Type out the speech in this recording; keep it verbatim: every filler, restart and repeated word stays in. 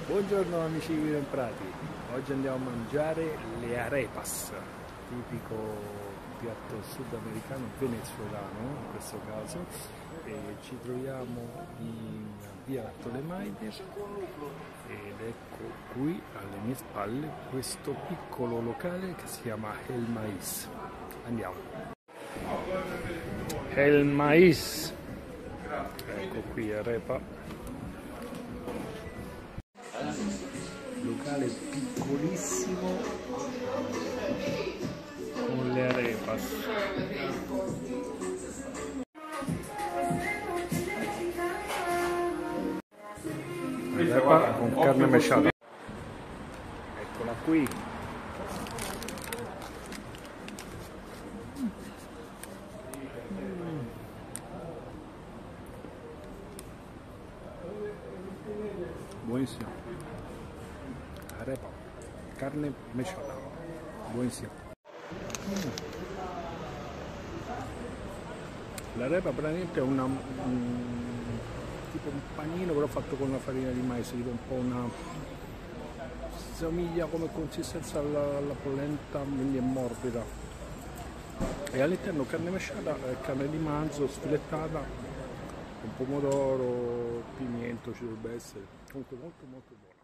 Buongiorno amici di Vino in Prati, oggi andiamo a mangiare le arepas, tipico piatto sudamericano venezuelano in questo caso, e ci troviamo in via Tolemaide ed ecco qui alle mie spalle questo piccolo locale che si chiama El Maíz. Andiamo. El Maíz, ecco qui arepa. Locale piccolissimo con le arepas. Arepa con carne mesciata. Eccola qui. Buonissimo. Arepa, carne mesciata, buonissimo. Mm. L'arepa praticamente è una, um, tipo un panino però fatto con la farina di mais, tipo un po' una, somiglia come consistenza alla, alla polenta, quindi è morbida. E all'interno carne mesciata, eh, carne di manzo sfilettata, con pomodoro, pimiento ci dovrebbe essere, comunque molto molto buono.